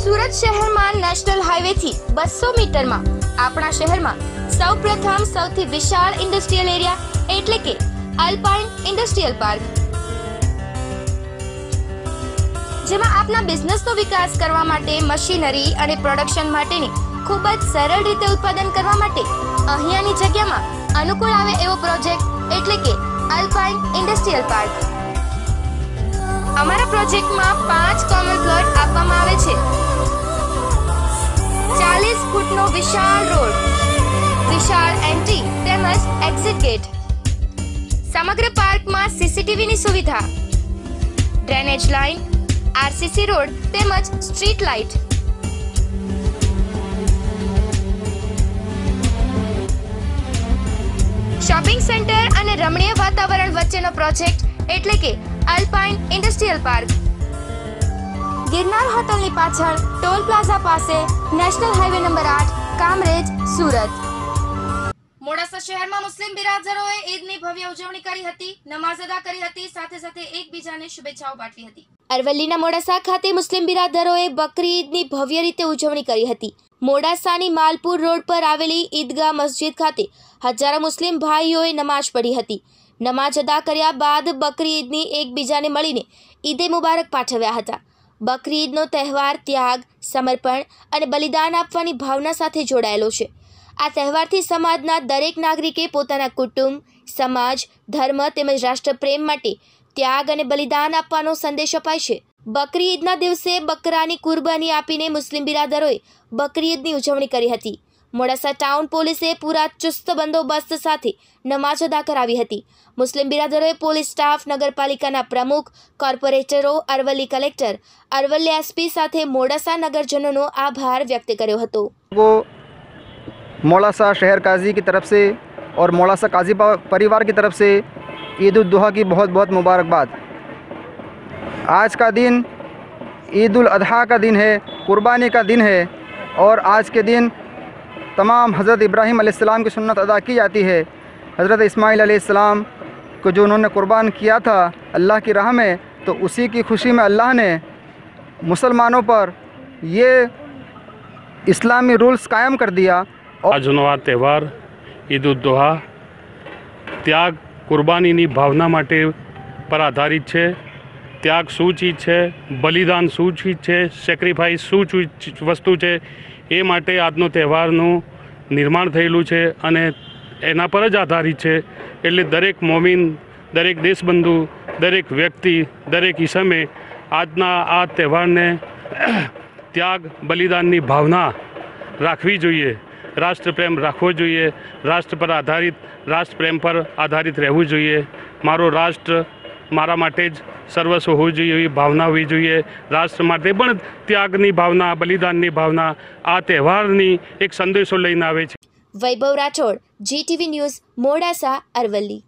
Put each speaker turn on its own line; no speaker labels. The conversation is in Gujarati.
સુરત શહેરમાં નેશનલ હાઈવે થી 200 મીટરમાં આપણા શહેરમાં સૌપ્રથમ સૌથી વિશાળ ઇન્ડસ્ટ્રીયલ એરિયા એટલે કે અલ્પાઇન ઇન્ડસ્ટ્રીયલ પાર્ક, જેમાં આપના બિઝનેસનો વિકાસ કરવા માટે મશીનરી અને પ્રોડક્શન માટેની ખૂબ જ સરળ રીતે ઉત્પાદન કરવા માટે અહીંયાની જગ્યામાં અનુકૂળ આવે એવો પ્રોજેક્ટ એટલે કે અલ્પાઇન ઇન્ડસ્ટ્રીયલ પાર્ક। અમારા પ્રોજેક્ટમાં 5 કોમન પ્લોટ આપવામાં આવે છે। 40 ફૂટનો વિશાળ રોડ, વિશાળ એન્ટ્રી તેમજ એક્ઝિટ ગેટ, સમગ્ર પાર્કમાં સીસીટીવીની સુવિધા, ડ્રેનેજ લાઇન, આરસીસી રોડ તેમજ સ્ટ્રીટ લાઇટ। શોપિંગ સેન્ટર અને રમણીય વાતાવરણ વચ્ચેનો પ્રોજેક્ટ એટલે કે અલ્પાઇન ઇન્ડસ્ટ્રીયલ પાર્ક। ગિરનાર હોટલની પાછળ ટોલ પ્લાઝા પાસે national highway number 8, Kamrej, Surat. Modasa શહેરમાં મુસ્લિમ બિરાદરોએ ઈદની ભવ્ય ઉજવણી કરી હતી, નમાઝ અદા કરી હતી, સાથે સાથે એકબીજાને શુભેચ્છાઓ પાઠવી હતી। અરવલ્લીના મોડાસા ખાતે મુસ્લિમ બિરાદરોએ બકરી ઈદની ભવ્ય રીતે ઉજવણી કરી હતી। મોડાસાની માલપુર રોડ પર આવેલી ઈદગાહ મસ્જિદ ખાતે હજારો મુસ્લિમ ભાઈઓએ નમાઝ પઢી હતી। નમાઝ અદા કર્યા બાદ બકરી ઈદની એકબીજાને મળીને ઈદે મુબારક પાઠવ્યા હતા। બકરી ઈદનો તહેવાર ત્યાગ, સમર્પણ અને બલિદાન આપવાની ભાવના સાથે જોડાયેલો છે। આ તહેવારથી સમાજના દરેક નાગરિકે પોતાના કુટુંબ, સમાજ, ધર્મ તેમજ રાષ્ટ્રપ્રેમ માટે ત્યાગ અને બલિદાન આપવાનો સંદેશ અપાય છે। બકરી ઈદના દિવસે બકરાની કુરબાની આપીને મુસ્લિમ બિરાદરોએ બકરી ઈદની ઉજવણી કરી હતી। મોડાસા ટાઉન પોલીસે પૂરા ચુસ્ત બંદોબસ્ત સાથે નમાઝ અદા કરાવી હતી। મુસ્લિમ બિરાદરોએ પોલીસ સ્ટાફ, નગરપાલિકાના પ્રમુખ, કોર્પોરેટરો, અરવલ્લી કલેક્ટર, અરવલ્લી એસપી સાથે મોડાસા નગરજનોનો આભાર વ્યક્ત કર્યો હતો।
मोड़ासा शहर काजी की तरफ से और मोड़ासा काजी परिवार की तरफ से ईद उल दुहा की बहुत बहुत मुबारकबाद। आज का दिन ईद उल अजहा का दिन है, कुर्बानी का दिन है और आज के दिन तमाम हज़रत इब्राहीम अलैहिस्सलाम की सुन्नत अदा की जाती है। हज़रत इस्माइल अलैहिस्सलाम को जो उन्होंने कुर्बान किया था अल्लाह की राह में, तो उसी की खुशी में अल्लाह ने मुसलमानों पर ये इस्लामी रूल्स कायम कर दिया।
આજનો આ તહેવાર ઈદ ઉલ દુહા ત્યાગ, કુરબાનીની ભાવના માટે પર આધારિત છે। ત્યાગ શું ચીજ છે, બલિદાન શું ચીજ છે, સેક્રિફાઈસ શું વસ્તુ છે, એ માટે આજનો તહેવારનું નિર્માણ થયેલું છે અને એના પર જ આધારિત છે। એટલે દરેક મોમિન, દરેક દેશબંધુ, દરેક વ્યક્તિ, દરેક ઈસમે આજના આ તહેવારને ત્યાગ, બલિદાનની ભાવના રાખવી જોઈએ, રાષ્ટ્રપ્રેમ રાખવો જોઈએ, રાષ્ટ્ર પર આધારિત, રાષ્ટ્રપ્રેમ પર આધારિત રહેવું જોઈએ। મારો રાષ્ટ્ર મારા માટે જ સર્વસ્વ હોવું જોઈએ એવી ભાવના હોવી જોઈએ। રાષ્ટ્ર માટે પણ ત્યાગની ભાવના, બલિદાનની ભાવના આ તહેવારની એક સંદેશો લઈને આવે છે।
Vaibhav Rathod, GTV news, Modasa, Aravalli.